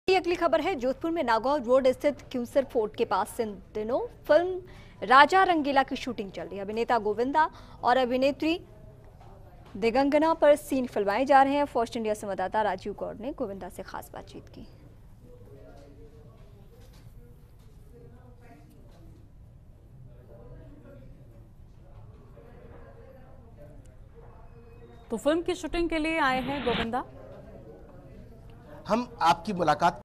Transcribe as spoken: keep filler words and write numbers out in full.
अगली खबर है जोधपुर में नागौर रोड स्थित क्यूसर फोर्ट के पास इन दिनों फिल्म राजा रंगीला की शूटिंग चल रही है। अभिनेता गोविंदा और अभिनेत्री दिगंगना पर सीन फिल्माए जा रहे हैं। फर्स्ट इंडिया संवाददाता राजीव गौड़ ने गोविंदा से खास बातचीत की। तो फिल्म की शूटिंग के लिए आए हैं गोविंदा। हम आपकी मुलाकात